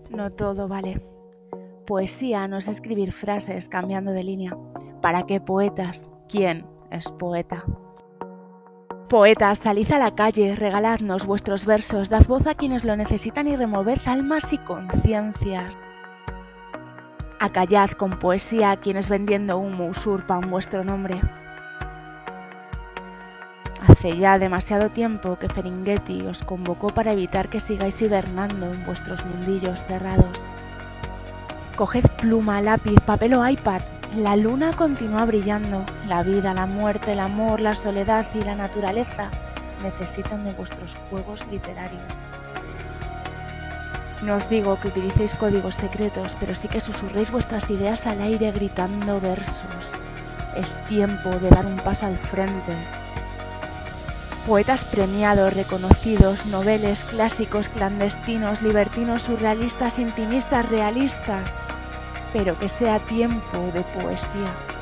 No todo vale. Poesía no es escribir frases cambiando de línea. ¿Para qué poetas? ¿Quién es poeta? Poetas, salid a la calle, regaladnos vuestros versos, dad voz a quienes lo necesitan y removed almas y conciencias. Acallad con poesía a quienes vendiendo humo usurpan vuestro nombre. Hace ya demasiado tiempo que Ferlinghetti os convocó para evitar que sigáis hibernando en vuestros mundillos cerrados. Coged pluma, lápiz, papel o iPad. La luna continúa brillando. La vida, la muerte, el amor, la soledad y la naturaleza necesitan de vuestros juegos literarios. No os digo que utilicéis códigos secretos, pero sí que susurréis vuestras ideas al aire gritando versos. Es tiempo de dar un paso al frente. Poetas premiados, reconocidos, noveles, clásicos, clandestinos, libertinos, surrealistas, intimistas, realistas, pero que sea tiempo de poesía.